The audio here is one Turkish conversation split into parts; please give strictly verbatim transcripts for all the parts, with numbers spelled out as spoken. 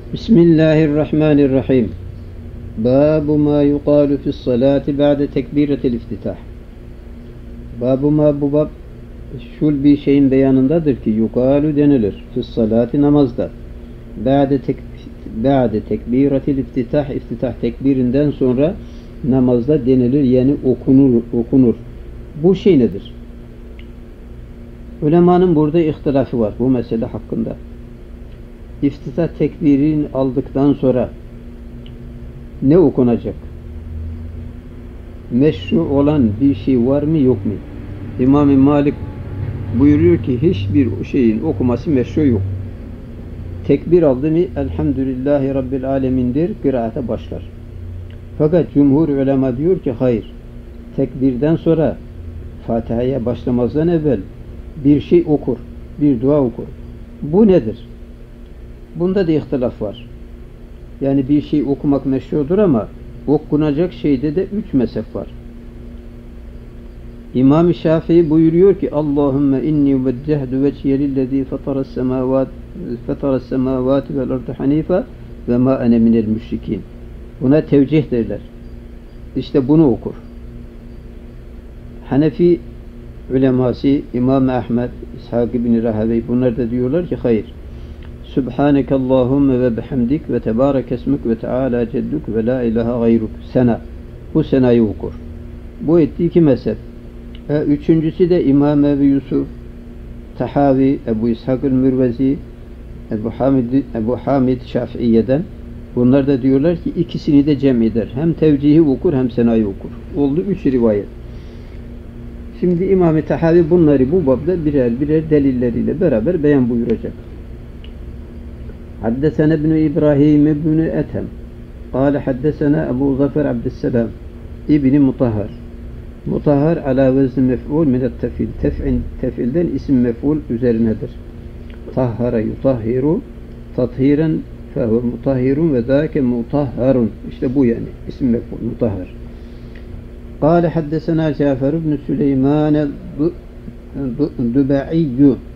Bismillahirrahmanirrahim. Babu ma yuqalu fi's salati ba'de tekbiretil iftitah. Babu ma bu bab şul bir şeyin beyanındadır ki yuqalu denilir fi's salati namazda. Ba'de tek ba'de tekbiretil iftitah iftitah tekbirinden sonra namazda denilir yani okunur okunur. Bu şey nedir? Ulemanın burada ihtilafı var bu mesele hakkında. İftitah tekbirini aldıktan sonra ne okunacak? Meşru olan bir şey var mı yok mu? İmam-ı Malik buyuruyor ki hiçbir şeyin okuması meşru yok. Tekbir aldı mı Elhamdülillahi Rabbil Alemin'dir, kıraate başlar. Fakat cumhur ulema diyor ki hayır. Tekbirden sonra Fatiha'ya başlamazdan evvel bir şey okur, bir dua okur. Bu nedir? Bunda da ihtilaf var. Yani bir şey okumak meşrudur ama okunacak şeyde de üç mezhep var. İmam-ı Şafii buyuruyor ki Allahümme inni veccehdu veciye lillezî fetaras semâvât fetaras semâvâti vel ardı hanife ve ma ene minel müşrikîn. Buna tevcih derler. İşte bunu okur. Hanefi uleması İmam Ahmed, İshak ibn Rahaweyh bunlar da diyorlar ki hayır. Subhaneke Allahümme ve bihamdik ve tebarek esmük ve teala ceddük ve la ilahe gayruk. Sena. Bu senayı okur. Bu etti iki mezhep. E, üçüncüsü de İmam Ebu Yusuf, Tahavi, Ebu İshak-ül Mürvezi, Ebu Hamid, Ebu Hamid Şafii'den. Bunlar da diyorlar ki ikisini de cem eder. Hem tevcihi okur hem senayı okur. Oldu üç rivayet. Şimdi İmam-ı Tahavi bunları bu babda birer birer delilleriyle beraber beyan buyuracak. Haddesena ibn İbrahim ibn Ethem قال حدثنا أبو ظفر عبد السلام ابن مطهر مطهر على وزن mef'ul min tefil tef'in tefilden isim mef'ul üzerinedir. Tahhara yutahhiru tathiren fehuve mutahhirun ve zâke mutahharun. İşte bu yani isim mef'ul mutahhar. قال حدثنا جعفر بن سليمان الضباعي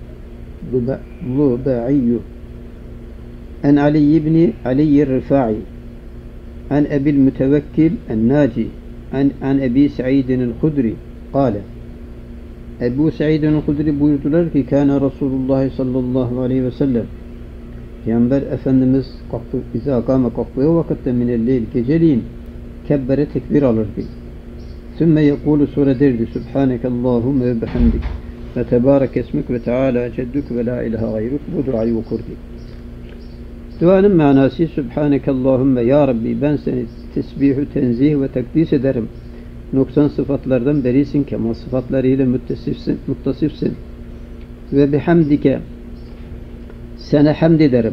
الضباعي عن علي بن علي الرفاعي عن أبي المتوكل الناجي عن عن أبي سعيد الخدري قال Ebu Said el-Hudri buyurdular ki Kâne Resulullah sallallahu aleyhi ve sellem Peygamber Efendimiz kalktı, bize akame kalktığı vakitte minelleyl geceliğin kebbere tekbir alırdı. Sümme yekulu sonra derdi Subhaneke Allahümme ve bihamdik ve tebarek esmük ve teala ceddük ve la ilahe gayruk. Bu duayı okurdu. Duanın manası Subhaneke Allahümme ya Rabbi ben seni tesbihü tenzih ve tekdis ederim. Noksan sıfatlardan berisin, kemal sıfatlarıyla muttasifsin, muttasifsin. Ve bihamdike sana hamd ederim.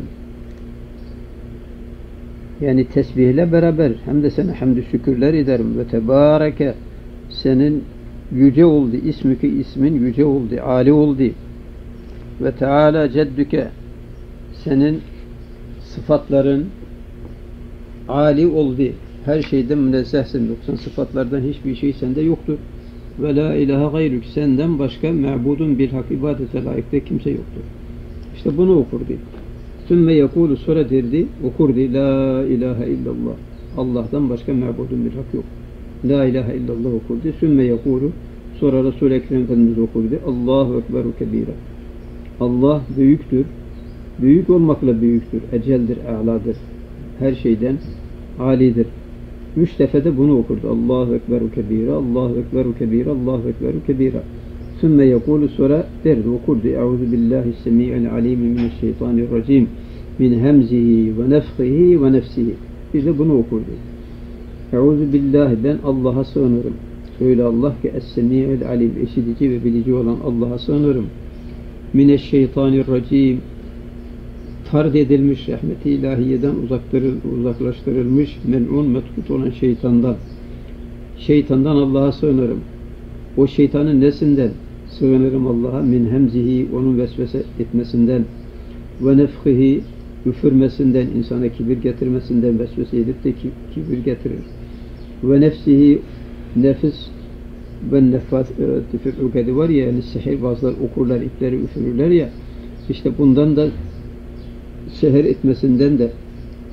Yani tesbihle beraber hem de sana hamdü şükürler ederim. Ve tebareke senin yüce oldu, ismüke ismin yüce oldu, âli oldu. Ve teâlâ ceddüke senin sıfatların âli oldu. Her şeyden münezzehsin. Yoksa sıfatlardan hiçbir şey sende yoktur. Ve la ilahe gayrük senden başka ma'budun bil hak ibadete layıkta kimse yoktur. İşte bunu okurdu. Sümme yekulu sonra derdi, okurdu. La ilahe illallah. Allah'tan başka ma'budun bil hak yok. La ilahe illallah okurdu. Sümme yekulu sonra Resul-i Ekrem Efendimiz okurdu. Allahu ekberu kebira. Allah büyüktür. Büyük olmakla büyüktür. Eceldir, a'ladır. Her şeyden alidir. Üç defede bunu okurdu. Allahu ekberu kebira, Allahu ekberu kebira, Allahu ekberu kebira. Sümme yekulu sonra derdi, okurdu. Euzu billahi semi'il alimi mineşşeytanirracim min hemzihi ve nefhihi ve nefsihi. Bir de bunu okurdu. Euzu billahi ben Allah'a sığınırım. Öyle Allah ki es-semi'il alim, işitici ve bilici olan Allah'a sığınırım. Mineşşeytanirracim tard edilmiş, rahmeti ilahiyeden uzaklaştırılmış, men'un, metkut olan şeytandan. Şeytandan Allah'a sığınırım. O şeytanın nesinden? Sığınırım Allah'a. Min hemzihi, onun vesvese etmesinden. Ve nefhihi, üfürmesinden, insana kibir getirmesinden, vesvese edip de kibir getirir. Ve nefsihi, nefis ve nefas tüfür'ü var ya, yani sihirbazlar okurlar, ipleri üfürürler ya, işte bundan da seher etmesinden de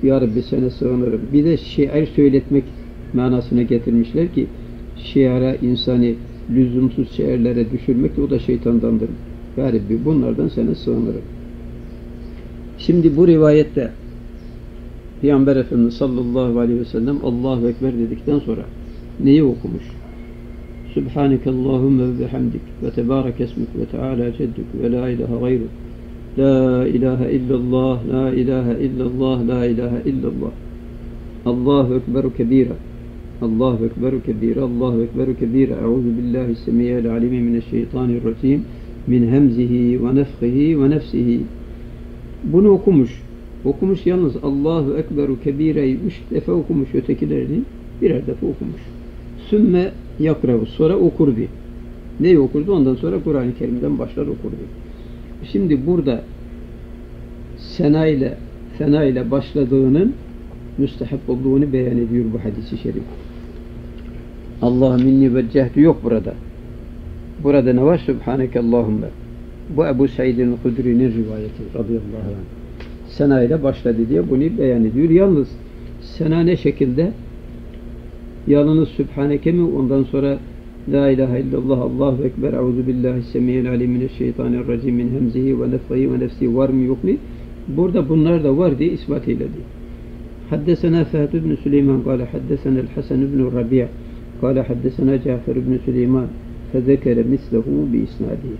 Ya Rabbi sana sığınırım. Bir de şiir söyletmek manasına getirmişler ki şiara insani lüzumsuz şiirlere düşürmek de o da şeytandandır. Ya Rabbi bunlardan sana sığınırım. Şimdi bu rivayette Peygamber Efendimiz sallallahu aleyhi ve sellem Allahu Ekber dedikten sonra neyi okumuş? Subhaneke Allahümme ve bihamdik ve tebarek esmik ve teala ceddük ve la ilahe gayruk. La ilahe illallah, la ilahe illallah, la ilahe illallah. Allahu Ekberu kebira. Allahu Ekberu kebira. Allahu Ekberu kebira. Euzu billahi semiyyel alimi mineşşeytanirracim. Min hemzihi ve nefhihi ve nefsihi. Bunu okumuş. Okumuş yalnız Allahu Ekberu kebireyi üç defa okumuş. Ötekilerini birer defa okumuş. Sümme yakravu. Sonra okurdu. Neyi okurdu? Ondan sonra Kur'an-ı Kerim'den başlar okurdu. Şimdi burada sena ile fena ile başladığının müstehap olduğunu beyan ediyor bu hadis-i şerif. Allah minni veccehtu yok burada. Burada ne var? Subhaneke Allahümme. Bu Ebu Said'in Hudri'nin rivayeti radıyallahu anh. Sena ile başladı diye bunu beyan ediyor. Yalnız sena ne şekilde? Yalnız Sübhaneke mi? Ondan sonra La ilahe illallah, Allahu Ekber, Euzu billahi semiyyel alim mineşşeytanirracim min hemzihi ve nefhihi ve nefsihi var mı yok mu? Burada bunlar da var diye ispat eyledi. Haddesena Fehd ibn Süleyman kâle haddesena el-Hasan ibn Rabi' kâle haddesena Cafer ibn Süleyman fezekere mislehu bi isnadihi.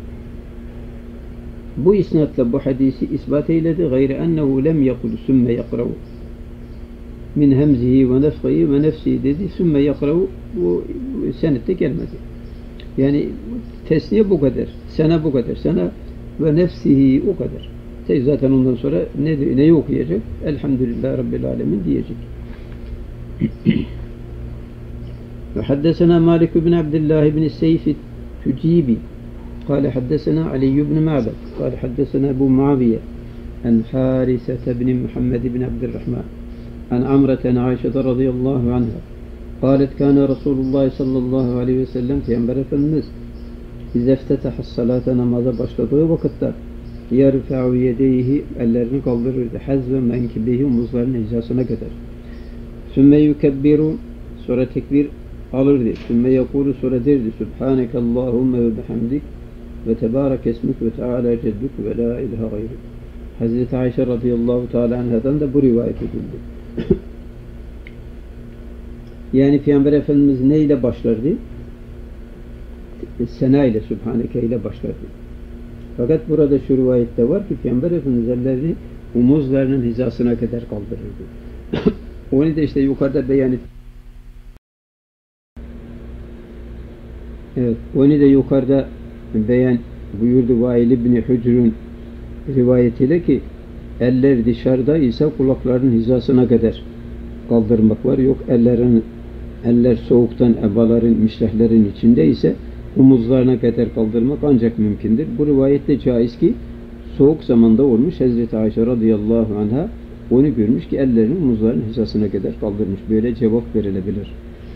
Bu isnatla bu hadisi ispat eyledi. Gayre ennehu lem yakul sümme yakravu. Min hemzihi ve nefhihi ve nefsihi dedi. Sümme yakravu bu senette gelmedi. Yani tesniye bu kadar. Sena bu kadar. Sena ve nefsihi o kadar. Zaten ondan sonra ne, neyi okuyacak? Elhamdülillah Rabbil Alemin diyecek. Ve haddesena Malik ibn Abdullah ibn Seyf Tücibi قال حدثنا علي بن معبد قال حدثنا أبو معاوية عن حارثة بن محمد بن عبد الرحمن عن عمرة عائشة رضي الله عنها قالت كان رسول الله صلى الله عليه وسلم في أنبر فالنس إذا افتتح الصلاة نماذا başladığı vakitte يرفع يديه ellerini kaldırırdı hazve menkibihi omuzlarının hizasına kadar sümme yukebbiru sonra tekbir alırdı sümme yakulu sonra derdi Subhaneke Allahümme ve bihamdik ve tebarek esmük ve teala ceddük ve la ilahe gayrük. Hazreti Ayşe radıyallahu teala anhadan da bu rivayet edildi. Yani Peygamber Efendimiz ne ile başlardı? Sena ile, Sübhaneke ile başlardı. Fakat burada şu rivayette var ki Peygamber Efendimiz ellerini omuzlarının hizasına kadar kaldırırdı. Onu da işte yukarıda beyan et. Evet, onu da yukarıda beyan buyurdu Vail İbni Hücr'ün rivayetiyle ki eller dışarıda ise kulakların hizasına kadar kaldırmak var. Yok ellerin eller soğuktan ebaların, mişrehlerin içinde ise omuzlarına kadar kaldırmak ancak mümkündür. Bu rivayette caiz ki soğuk zamanda olmuş. Hazreti Ayşe radıyallahu anha onu görmüş ki ellerini omuzlarının hizasına kadar kaldırmış. Böyle cevap verilebilir.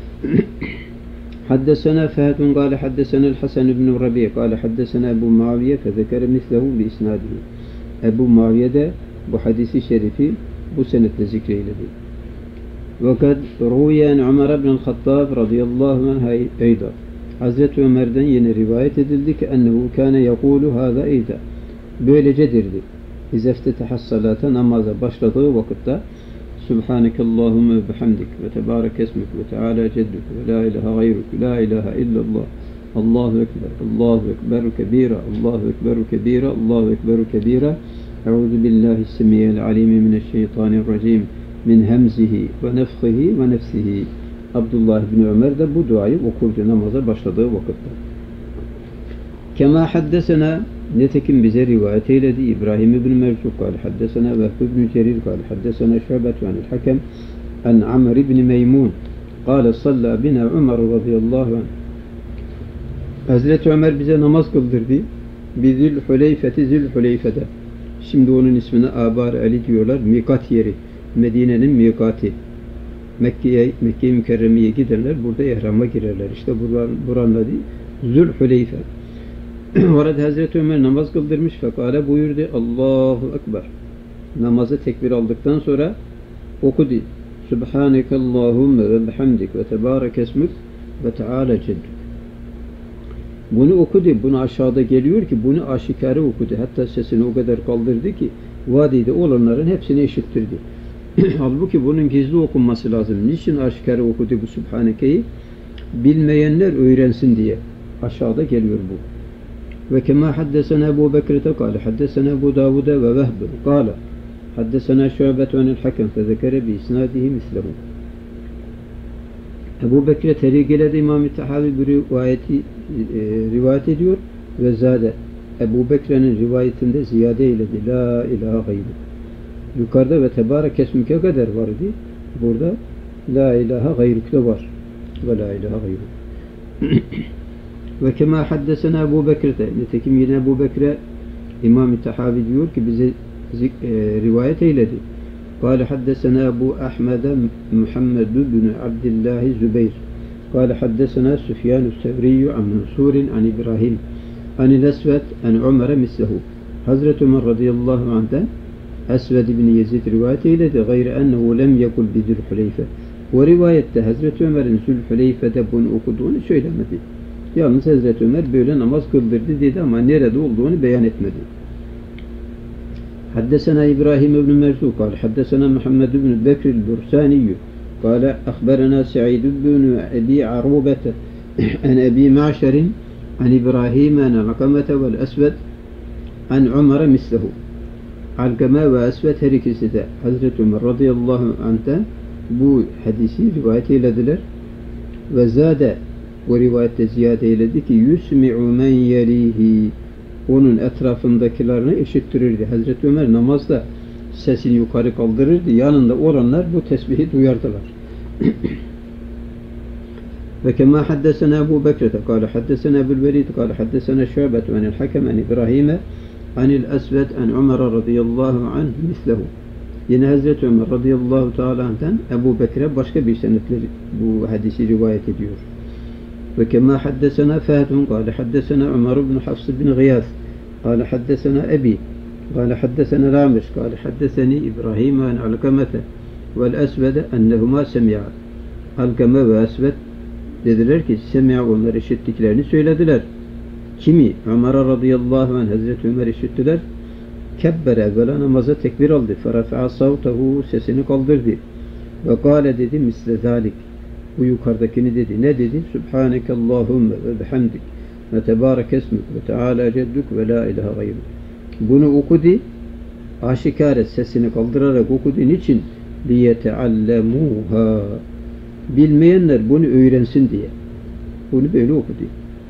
حدثنا فهد قال حدثنا الحسن بن ربيع قال حدثنا أبو معاوية فذكر مثله بإسناده. Ebu Muaviye de bu hadisi şerifi bu senetle zikreyledi. Fakat ruyen Ömer ibn el-Hattab radıyallahu anh eyda. Hazreti Ömer'den yine rivayet edildi ki ennehu kâne yekûlu hâzâ eyda. Böylece derdi. İzeftetaha's salâta namaza başladığı vakitte Subhaneke Allahümme ve bihamdik ve tebarek esmik ve teala ceddük ve la ilahe gayruk la ilahe illallah Allahu Ekber Allahu Ekberu kebira Allahu Ekberu kebira Allahu Ekberu kebira Euzu billahi semiyyel alimi mineşşeytanirracim min hemzihi ve nefhihi ve nefsihi. Abdullah bin Ömer de bu duayı okurdu namaza başladığı vakitte. Kema haddesena netekim bize rivayet eyledi İbrahim ibn Mercuk kâle haddesena Vehb ibn Cerir kâle haddesena Şu'bet ve anil Hakem an Amr ibn Meymun kâle salla bina Ömer radıyallahu anh. Hazreti Ömer bize namaz kıldırdı. Bizül Hüleyfeti Zül Hüleyfe'de. Şimdi onun ismini Abar Ali diyorlar. Mikat yeri. Medine'nin mikati. Mekke'ye, Mekke-i Mükerreme'ye giderler. Burada ihrama girerler. İşte buranın, buranın adı Zül Hüleyfe. Orada Hazreti Ömer namaz kıldırmış. Fekale buyurdu. Allahu Ekber. Namazı tekbir aldıktan sonra okudu. Subhaneke Allahümme ve bihamdik ve tebarek esmük ve teala ceddük. Bunu okudu. Bunu aşağıda geliyor ki bunu aşikare okudu. Hatta sesini o kadar kaldırdı ki vadide olanların hepsini eşittirdi. Halbuki bunun gizli okunması lazım. Niçin aşikare okudu bu Subhaneke'yi? Bilmeyenler öğrensin diye. Aşağıda geliyor bu. Ve kema haddesena Ebu Bekir'te kâle haddesena Ebu Davud'e ve Vehb kâle haddesena Şu'bet venil hakem fezekere bi isnadihi mislehu. Ebu Bekir'e terigiledi İmam-ı Tahavi bir rivayeti e, rivayet ediyor ve zade Ebu Bekir'in rivayetinde ziyade eyledi. La ilahe gayrı. Yukarıda ve tebarek esmüke kadar vardı. Burada la ilahe gayrük'te var. Ve la ilahe gayrü. Ve kema haddesena Ebu Bekir'de. Nitekim yine Ebu Bekir'e İmam-ı Tahavi diyor ki bize e, rivayet eyledi. Kâle haddesena Ebu Ahmed'e Muhammed bin Abdillah Zübeyir. Kâle haddesena Süfyan-ı Sevriyyü an Mansur'in an İbrahim an İl-Esved an Ömer'e mislehu. Hazreti Ömer radıyallahu anh'den Esved bin Yezid rivayet eyledi. Gayrı ennehu lem yekul bi Zülhüleyfe. O rivayette Hazreti Ömer'in Zülhüleyfe'de bunu okuduğunu söylemedi. Yalnız Hazreti Ömer böyle namaz kıldırdı dedi ama nerede olduğunu beyan etmedi. Haddesena İbrahim ibn Merzuq kâle haddesena Muhammed ibn Bekir el-Bursaniyyü kâle akhberena Sa'id ibn Ebi Arubete an Ebi Ma'şerin an İbrahim an Alkamete vel Esved an Ömer'e mislehu. Alkame ve Esved her ikisi de Hazreti Ömer radıyallahu anh'ten bu hadisi rivayet eylediler ve zade o rivayette ziyade eyledi ki yusmi'u men yelihi, onun etrafındakilerini eşittirirdi. Hazreti Ömer namazda sesini yukarı kaldırırdı. Yanında olanlar bu tesbihi duyardılar. Ve kema haddesena Ebu Bekir'te kâle haddesena Ebul Velid kâle haddesena Şu'bet venil hakem en İbrahim'e anil Esved en Ömer radıyallahu anh mislehu. Yine Hazreti Ömer radıyallahu teala anh'ten Ebu Bekir'e başka bir senetle bu hadisi rivayet ediyor. Ve kema haddesena Fehedun kâle haddesena Ömer ibn Hafs bin Gıyas kâle haddesena Ebi kâle haddesena Ramiş kâle haddeseni İbrahim an Alkamete vel Esved'e ennehuma semi'a. Alkame ve Esved dediler ki semi'a, onlar işittiklerini söylediler. Kimi? Ömer radıyallahu anh Hazreti Ömer işittiler. Kebbere evvela namaza tekbir aldı. Ferafa'a savtahu, sesini kaldırdı. Ve kâle dedi misle zalik. Bu yukarıdakini dedi. Ne dedi? Subhaneke Allahümme ve bihamdik ve tebarek esmük ve teala ceddük ve la ilahe gayrı. Bunu okudu. Aşikare sesini kaldırarak okudu. Niçin? Liyeteallemuha. Bilmeyenler bunu öğrensin diye. Bunu böyle okudu.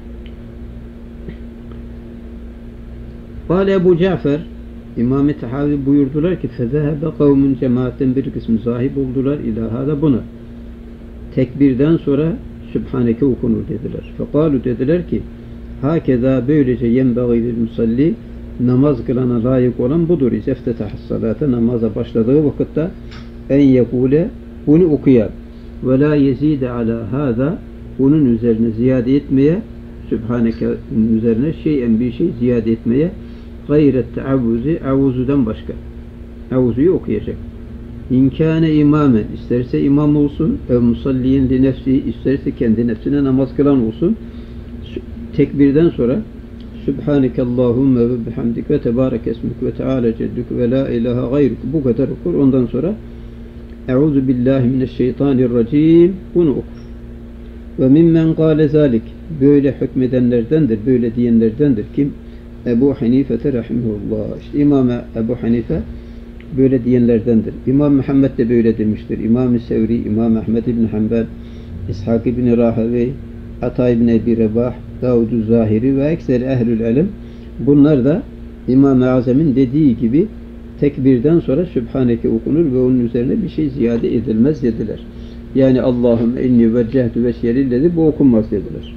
Kâle Ebu Cafer İmam-ı Tahavi buyurdular ki fezehebe kavmun, cemaatten bir kısmı zahip oldular ilahada buna. Tekbirden sonra Sübhaneke okunur dediler. Fekalu dediler ki hakeza böylece yenbağidir musalli, namaz kılana layık olan budur. İzeftetahs salate, namaza başladığı vakitte en yekule, bunu okuyar. Ve la yezide ala hâzâ, bunun üzerine ziyade etmeye, Sübhaneke'nin üzerine şeyen bir şey ziyade etmeye, gayret teavvuzi, avuzudan başka. Avuzuyu okuyacak. İnkâne imamen, isterse imam olsun, ev musalliyin li nefsi, isterse kendi nefsine namaz kılan olsun. Tekbirden sonra Sübhaneke Allahümme ve bihamdik ve tebarek esmük ve teala ceddük ve la ilahe gayrük, bu kadar okur. Ondan sonra Euzu billahi mineşşeytanirracim, bunu okur. Ve mimmen kâle zalik, böyle hükmedenlerdendir, böyle diyenlerdendir. Kim? Ebu Hanife rahimehullah. İşte İmam Ebu Hanife böyle diyenlerdendir. İmam Muhammed de böyle demiştir. İmam-ı Sevri, İmam Ahmed ibn Hanbel, İshak ibn Rahavi, Ata ibn Ebi Rebah, Davud-u Zahiri ve ekser ehlül ilim, bunlar da İmam-ı Azam'ın dediği gibi tekbirden sonra Sübhaneke okunur ve onun üzerine bir şey ziyade edilmez dediler. Yani Allahümme inni veccehtu veşyelil dedi, bu okunmaz dediler.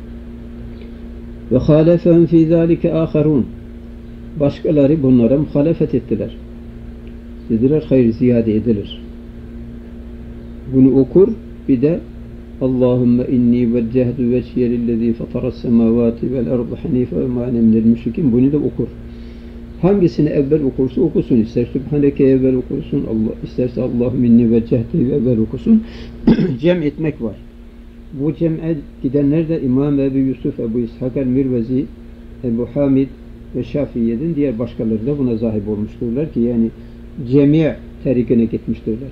Ve halefehum fî zâlike âkharûn. Başkaları bunlara muhalefet ettiler. Dediler hayır, ziyade edilir. Bunu okur, bir de Allahümme inni veccehtu veşyelillezî fataras semâvâti vel ardı hanîfe ve mâ ene minel müşrikîn, bunu da okur. Hangisini evvel okursa okusun. İster Sübhaneke evvel okursun, Allah, isterse Allahu minni veccehte evvel okusun. Cem etmek var. Bu cem'e gidenler de İmam Ebu Yusuf, Ebu İshak el-Mirvezi, Ebu Hamid ve Şafii'den diğer başkaları da buna sahip olmuşturlar ki yani cemi' terikine gitmiştirler.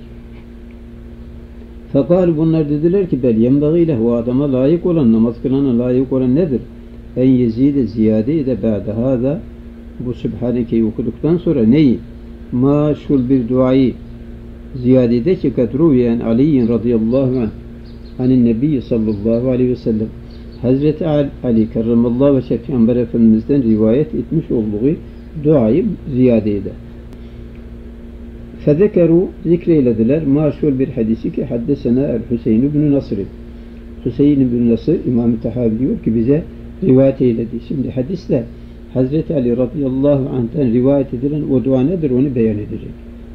Fakat bunlar dediler ki bel yenbagîleh, o adama layık olan, namaz kılana layık olan nedir? En yezide ziyade de ba'de hâzâ, bu Sübhaneke'yi okuduktan sonra neyi? Maşhur bir duayı ziyade de ki kadruyen Ali'in radıyallahu anh anin Nebi sallallahu aleyhi ve sellem, Hazreti Ali kerramallahu ve Peygamber Efendimiz'den rivayet etmiş olduğu duayı ziyade eder. Fezekeru, zikreylediler maşhur bir hadisi ki haddesena el-Hüseyin ibn Nasr. Hüseyin ibn Nasr İmam-ı Tahavi diyor ki bize rivayet eyledi. Şimdi hadiste Hazreti Ali radıyallahu anh'ten rivayet edilen o dua nedir onu beyan edecek.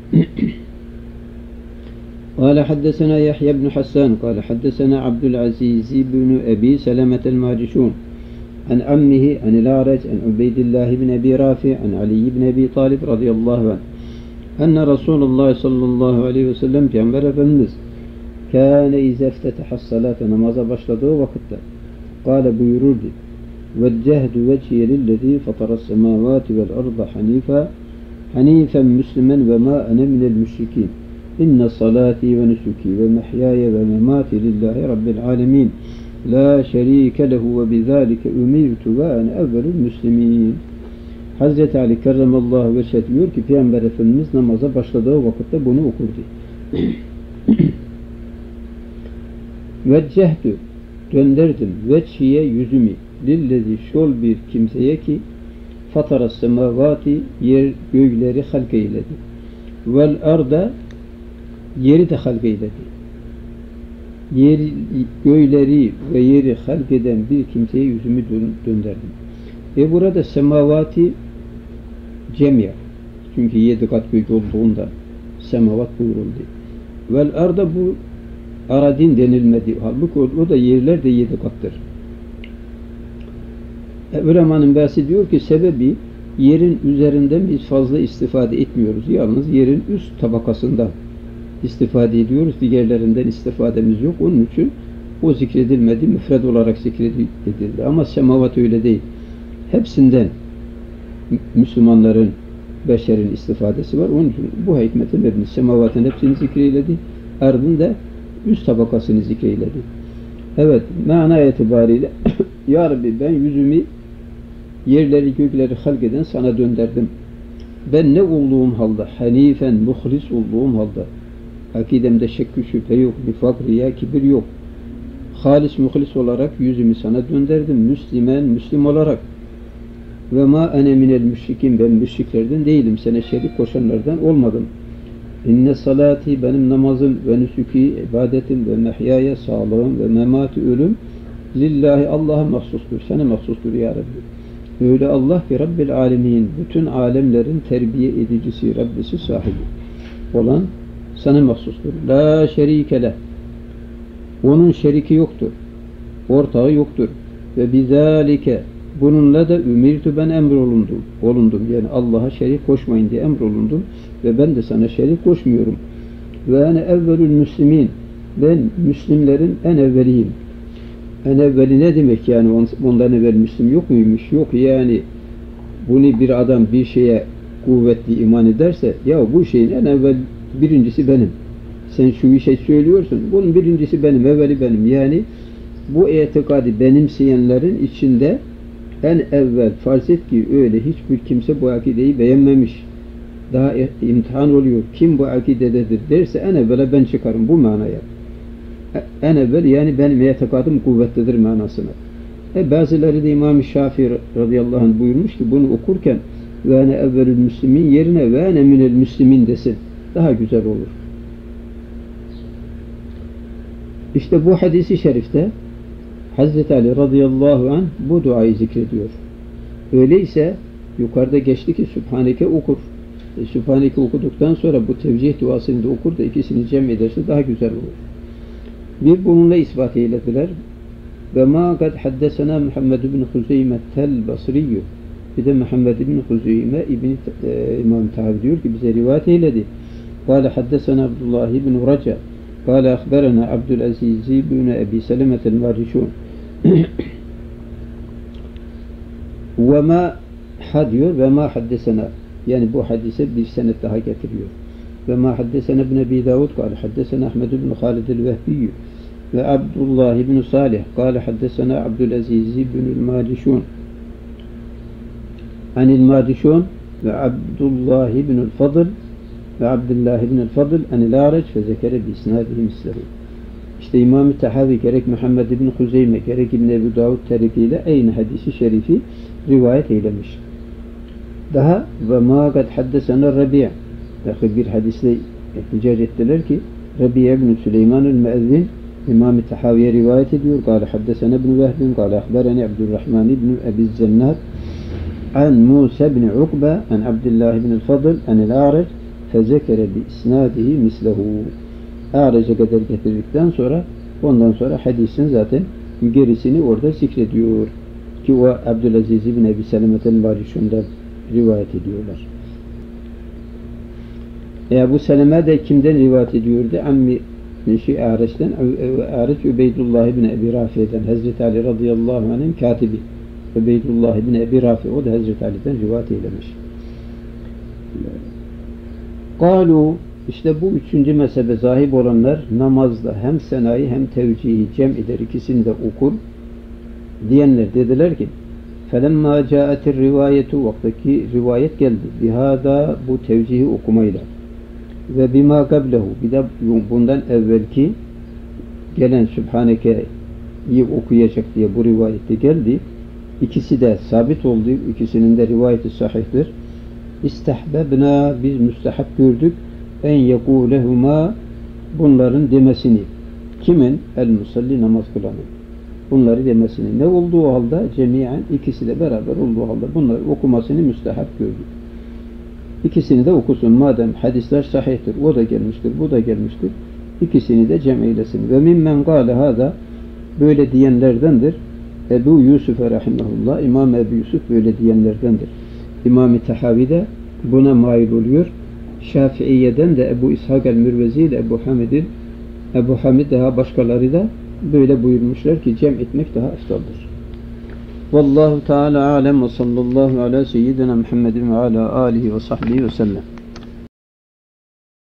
قال حدثنا يحيى بن حسان قال حدثنا عبد العزيز بن أبي سلمة الماجشون عن عمه عن الأعرج عن عبيد الله بن أبي رافع عن علي بن أبي طالب رضي الله عنه أن رسول الله صلى الله عليه وسلم Peygamber Efendimiz كان إذا افتتح الصلاة namaza başladığı vakitte قال buyururdu وجهت وجهي للذي فطر السماوات والأرض حنيفا حنيفا مسلما وما أنا من المشركين إن صلاتي ونسكي ومحياي ومماتي لله رب العالمين لا شريك له وبذلك أمرت وأنا أول المسلمين. Hazreti Ali kerramallahu veçheh diyor ki Peygamber Efendimiz namaza başladığı vakitte bunu okurdu. Veccehtu, döndürdüm veçhiye yüzümü lillezi şol bir kimseye ki fatara semavati, yer gökleri halk eyledi. Vel arda, yeri de halk eyledi. Yer, göğleri ve yeri halk eden bir kimseye yüzümü döndürdüm. E burada semavati cemya. Çünkü yedi kat gök olduğunda semavat buyuruldu. Vel arda bu aradin denilmedi. Halbuki o, o da yerler de yedi kattır. E, ulemanın bahsediyor ki sebebi yerin üzerinden biz fazla istifade etmiyoruz. Yalnız yerin üst tabakasından istifade ediyoruz. Diğerlerinden istifademiz yok. Onun için o zikredilmedi. Müfred olarak zikredildi. Ama semavat öyle değil. Hepsinden Müslümanların, beşerin istifadesi var. Onun için bu hikmetin verilmiş. Semavatın hepsini zikreyledi. Ardın da üst tabakasını zikreyledi. Evet, mana itibariyle Ya Rabbi ben yüzümü yerleri gökleri halk eden sana döndürdüm. Ben ne olduğum halde, hanifen, muhlis olduğum halde, akidemde şekk-i şüphe yok, nifak, riya, kibir yok. Halis, muhlis olarak yüzümü sana döndürdüm. Müslüman, Müslüm olarak. Ve ma ene minel müşrikin, ben müşriklerden değilim. Sana şerik koşanlardan olmadım. İnne salati, benim namazım ve nüsuki, ibadetim ve mehyaya, sağlığım ve memati, ölüm lillahi, Allah'a mahsustur. Sana mahsustur ya Rabbi. Öyle Allah ki Rabbil alemin, bütün alemlerin terbiye edicisi, Rabbisi, sahibi olan sana mahsustur. La şerike leh. Onun şeriki yoktur. Ortağı yoktur. Ve bizalike, bununla da ümirtu, ben emrolundum. Olundum. Yani Allah'a şerik koşmayın diye emrolundum. Ve ben de sana şerik koşmuyorum. Ve ene evvelül müslimin. Ben Müslimlerin en evveliyim. En evveli ne demek yani? Ondan evvel Müslüm yok muymuş? Yok yani. Bunu bir adam bir şeye kuvvetli iman ederse, ya bu şeyin en evvel birincisi benim. Sen şu işe söylüyorsun. Bunun birincisi benim, evveli benim. Yani bu itikadı benimseyenlerin içinde en evvel farz et ki öyle hiçbir kimse bu akideyi beğenmemiş. Daha imtihan oluyor. Kim bu akidededir derse en evvela ben çıkarım bu manaya. En evvel yani benim itikadım kuvvetlidir manasına. E bazıları da İmam-ı Şafii radıyallahu anh buyurmuş ki bunu okurken ve ene evvelül müslimin yerine ve ene minel müslimin desin. Daha güzel olur. İşte bu hadisi şerifte Hazreti Ali radıyallahu anh bu duayı zikrediyor. Öyleyse yukarıda geçti ki Sübhaneke okur. E, Sübhaneke okuduktan sonra bu tevcih duasını da okur da ikisini cem ederse daha güzel olur. Bir bununla ispat eylediler. Ve ma kad haddesena Muhammed ibn Huzeyme tel Basriyyü Bir de Muhammed ibn Huzeyme İbn e, İmam Tahavi diyor ki bize rivayet eyledi. Kâle haddesena Abdullah ibn Raca. Kâle akberena Abdülaziz ibn Ebi Selemet el-Marişun. Ve ma ha diyor ve ma haddesena. Yani bu hadise bir senet daha getiriyor. Ve ma haddesena ibn Ebi Davud kâle haddesena Ahmed ibn Halid el-Vehbiyyü ve Abdullah ibn Salih kâle haddesena Abdülaziz ibn el-Marişun anil Marişun ve Abdullah ibn el-Fadıl ve Abdullah ibn el-Fadıl anil Araç ve zekere bi isnadihi mislehu. İşte İmam-ı Tahavi gerek Muhammed ibn Huzeyme gerek İbn Ebu Davud tarikiyle aynı hadisi şerifi rivayet eylemiş. Daha ve ma kad haddesena Rabi' bir hadisle ihticac ettiler ki Rabi' ibn Süleyman el-Müezzin İmam-ı Tahavi'ye rivayet ediyor. Kâle haddesena ibn Vehbin kâle ahbereni Abdurrahman ibn Ebi Zennat an Musa ibn Ukbe an Abdullah ibn el-Fadıl anil Araç fezekere bi isnadihi mislehu. Araç'a kadar getirdikten sonra ondan sonra hadisin zaten gerisini orada zikrediyor. Ki o Abdülaziz ibn Ebi Selemet el-Marişun'dan rivayet ediyorlar. E bu Seleme de kimden rivayet ediyordu? Ammi Neşi Araç'tan, Araç Übeydullah ibn Ebi Rafi'den, Hazreti Ali radıyallahu anh'ın katibi. Übeydullah ibn Ebi Rafi, o da Hazreti Ali'den rivayet eylemiş. Kalu, işte bu üçüncü mezhebe sahip olanlar namazda hem senayi hem tevcihi cem eder, ikisini de okur diyenler dediler ki فَلَمَّا جَاءَتِ الرِّوَايَةُ vaktaki rivayet geldi. Bihada bu tevcihi okumayla ve bima kablehu bir de bundan evvelki gelen Sübhaneke'yi okuyacak diye bu rivayette geldi. İkisi de sabit oldu. İkisinin de rivayeti sahihtir. İstehbebna biz müstehab gördük en yekulehuma bunların demesini. Kimin? El musalli namaz kılanın. Bunları demesini. Ne olduğu halde cemiyen ikisi de beraber olduğu halde bunları okumasını müstehab gördük. İkisini de okusun. Madem hadisler sahihtir. O da gelmiştir. Bu da gelmiştir. İkisini de cem eylesin. Ve mimmen gâle hâzâ böyle diyenlerdendir. Ebu Yusuf rahimahullah. İmam Ebu Yusuf böyle diyenlerdendir. İmam-ı Tahavi de buna mail oluyor. Şafiiye'den de Ebu İshak el-Mürvezi ile Ebu Hamid'in Ebu Hamid daha başkaları da böyle buyurmuşlar ki cem etmek daha eftaldir. Vallahu Teala alem ve sallallahu ala seyyidina Muhammedin ve ala alihi ve sahbihi ve sellem.